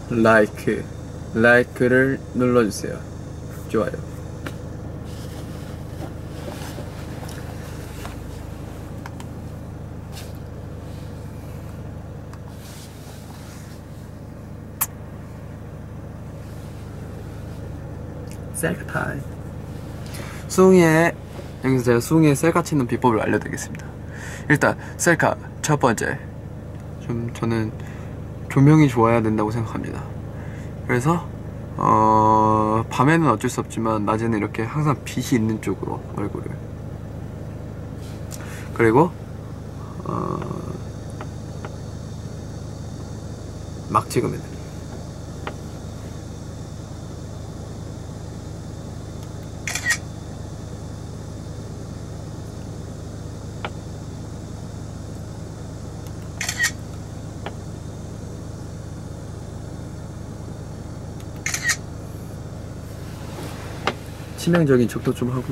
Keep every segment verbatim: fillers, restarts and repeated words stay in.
라이크 라이크를 눌러주세요. 좋아요. 셀카 타임. 수웅이의 여기서 제가 수웅이의 셀카 치는 비법을 알려드리겠습니다. 일단 셀카 첫 번째, 좀 저는 조명이 좋아야 된다고 생각합니다. 그래서 어... 밤에는 어쩔 수 없지만 낮에는 이렇게 항상 빛이 있는 쪽으로 얼굴을, 그리고 어... 막 찍으면 돼요. 치명적인 척도 좀 하고.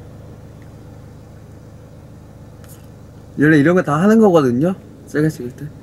원래 이런 거 다 하는 거거든요, 셀카 찍을 때.